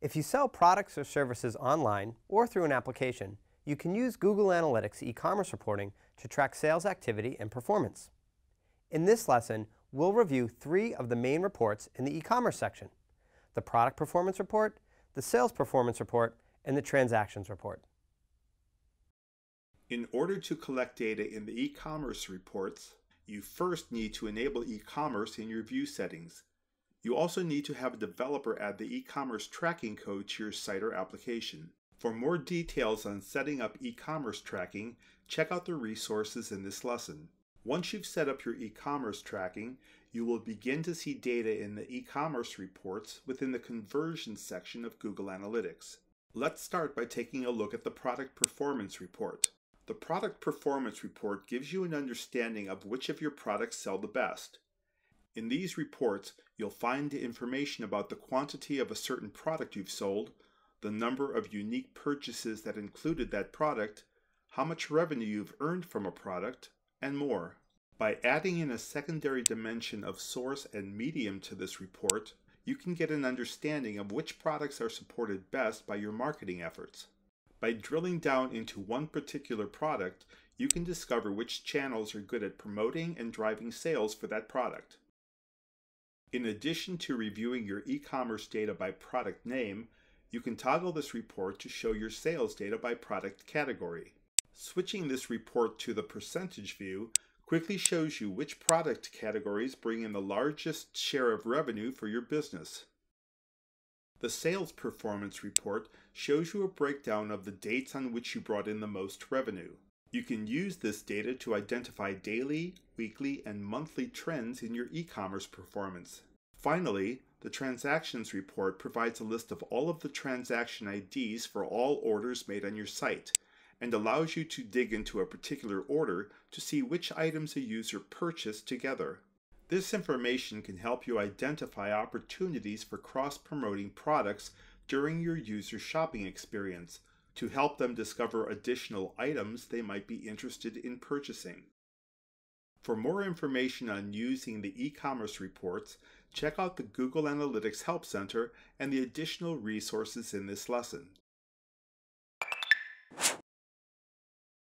If you sell products or services online or through an application, you can use Google Analytics e-commerce reporting to track sales activity and performance. In this lesson, we'll review 3 of the main reports in the e-commerce section: the product performance report, the sales performance report, and the transactions report. In order to collect data in the e-commerce reports, you first need to enable e-commerce in your view settings. You also need to have a developer add the e-commerce tracking code to your site or application. For more details on setting up e-commerce tracking, check out the resources in this lesson. Once you've set up your e-commerce tracking, you will begin to see data in the e-commerce reports within the conversion section of Google Analytics. Let's start by taking a look at the product performance report. The product performance report gives you an understanding of which of your products sell the best. In these reports, you'll find information about the quantity of a certain product you've sold, the number of unique purchases that included that product, how much revenue you've earned from a product, and more. By adding in a secondary dimension of source and medium to this report, you can get an understanding of which products are supported best by your marketing efforts. By drilling down into one particular product, you can discover which channels are good at promoting and driving sales for that product. In addition to reviewing your e-commerce data by product name, you can toggle this report to show your sales data by product category. Switching this report to the percentage view quickly shows you which product categories bring in the largest share of revenue for your business. The sales performance report shows you a breakdown of the dates on which you brought in the most revenue. You can use this data to identify daily, weekly, and monthly trends in your e-commerce performance. Finally, the transactions report provides a list of all of the transaction IDs for all orders made on your site, and allows you to dig into a particular order to see which items a user purchased together. This information can help you identify opportunities for cross-promoting products during your user shopping experience, to help them discover additional items they might be interested in purchasing. For more information on using the e-commerce reports, check out the Google Analytics Help Center and the additional resources in this lesson.